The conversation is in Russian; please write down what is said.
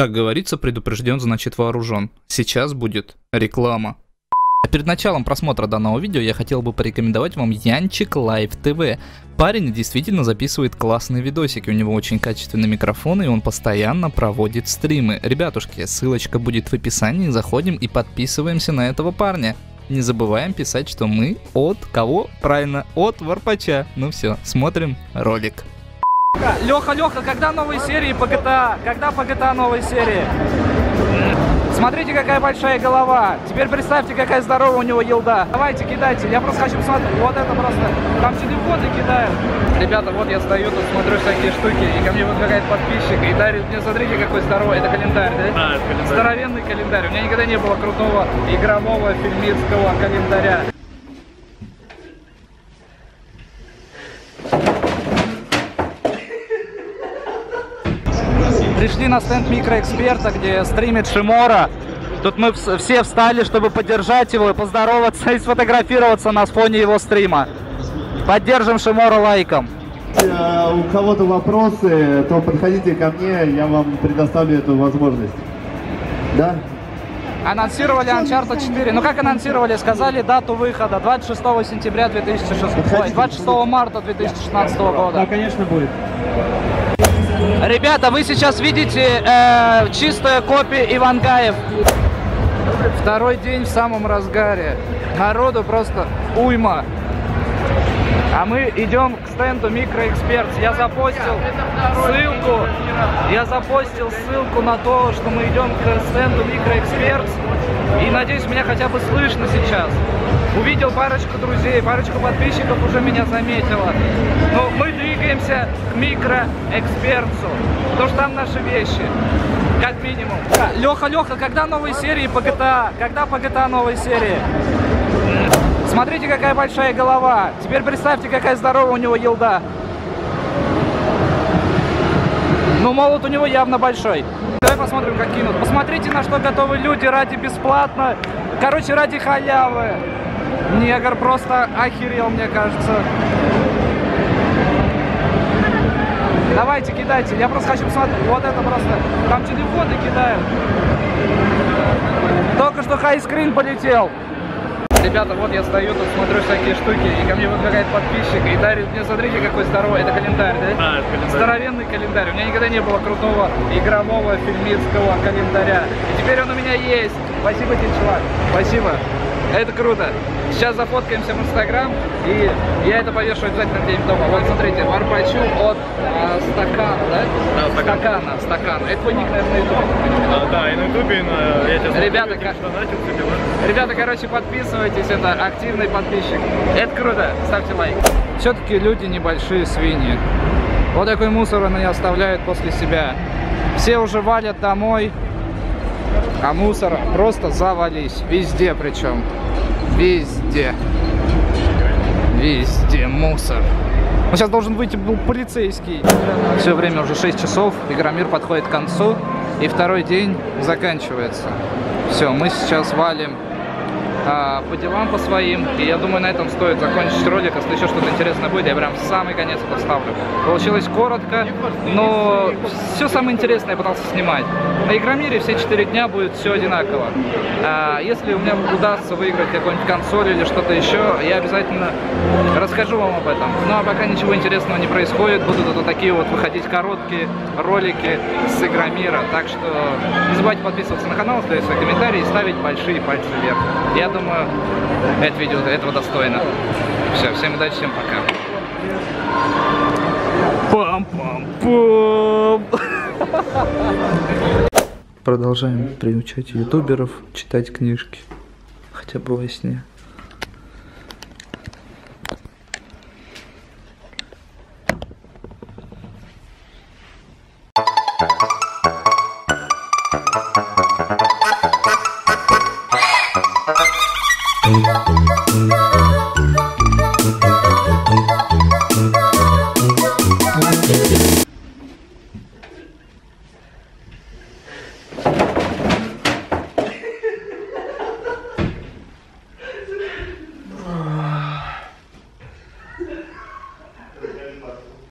Как говорится, предупрежден, значит вооружен. Сейчас будет реклама. А перед началом просмотра данного видео я хотел бы порекомендовать вам Янчик Лайв ТВ. Парень действительно записывает классные видосики, у него очень качественный микрофон и он постоянно проводит стримы. Ребятушки, ссылочка будет в описании, заходим и подписываемся на этого парня. Не забываем писать, что мы от кого? Правильно, от Варпача. Ну все, смотрим ролик. Леха, когда новые серии по GTA? Когда по GTA новые серии? Смотрите, какая большая голова. Теперь представьте, какая здоровая у него елда. Давайте, кидайте. Я просто хочу посмотреть. Вот это просто. Там телефоны кидают. Ребята, вот я стою тут, смотрю всякие штуки. И ко мне вот какая-то подписчик. И дарит мне, смотрите, какой здоровый. Это календарь, да? Да, это календарь. Здоровенный календарь. У меня никогда не было крутого игрового фильмистского календаря. Пришли на стенд Микроэксперта, где стримит Шимора. Тут мы все встали, чтобы поддержать его и поздороваться и сфотографироваться на фоне его стрима. Поддержим Шимора лайком. У кого-то вопросы, то подходите ко мне, я вам предоставлю эту возможность. Да? Анонсировали Uncharted 4. Ну как анонсировали? Сказали дату выхода 26 сентября 26 марта 2016 года. Да, конечно, будет. Ребята, вы сейчас видите чистая копия Ивангаев. Второй день в самом разгаре. Народу просто уйма. А мы идем к стенду Микроэксперт. Я запостил ссылку на то, что мы идем к стенду Микроэксперт. И надеюсь, меня хотя бы слышно сейчас. Увидел парочку друзей, парочку подписчиков уже меня заметила. Но мы двигаемся к Микроэксперту, потому что там наши вещи, как минимум. Леха, когда новые серии по GTA? Когда по GTA новые серии? Смотрите, какая большая голова. Теперь представьте, какая здоровая у него елда. Ну, молот у него явно большой. Давай посмотрим, как кинут. Посмотрите, на что готовы люди ради бесплатно. Короче, ради халявы. Негр просто охерел, мне кажется. Давайте, кидайте. Я просто хочу посмотреть. Вот это просто. Там телефоны кидают. Только что хайскрин полетел. Ребята, вот я стою тут, смотрю всякие штуки, и ко мне вот какая-то подписчик, и дарит мне, смотрите, какой здоровый. Это календарь, да? Да, это календарь. Здоровенный календарь. У меня никогда не было крутого игрового фильмистского календаря. И теперь он у меня есть. Спасибо тебе, чувак. Спасибо. Это круто. Сейчас зафоткаемся в Инстаграм, и я это повешу обязательно где-нибудь дома. Вот смотрите, Варпачу от Стакана, да? Да, Стакана. Это твой ник, наверное, на Ютубе. Да, и на Ютубе, и на... Я тебя Ребята, смотрю, ребята, короче, подписывайтесь, это активный подписчик. Это круто, ставьте лайк. Все-таки люди небольшие свиньи. Вот такой мусор они оставляют после себя. Все уже валят домой, а мусора просто завались. Везде причем. Везде. Везде мусор. Ну, сейчас должен выйти был полицейский. Все время уже 6 часов, Игромир подходит к концу, и второй день заканчивается. Все, мы сейчас валим по делам по своим, и я думаю, на этом стоит закончить ролик. Если еще что-то интересное будет, я прям в самый конец это вставлю. Получилось коротко, но все самое интересное я пытался снимать. На Игромире все 4 дня будет все одинаково. Если у меня удастся выиграть какую-нибудь консоль или что-то еще, я обязательно расскажу вам об этом. Ну а пока ничего интересного не происходит, будут вот такие вот выходить короткие ролики с Игромира. Так что не забывайте подписываться на канал, оставить свои комментарии и ставить большие пальцы вверх. Я думаю, это видео этого достойно. Все, всем удачи, всем пока. Пам-пам-пам. Продолжаем приучать ютуберов читать книжки. Хотя бы во сне.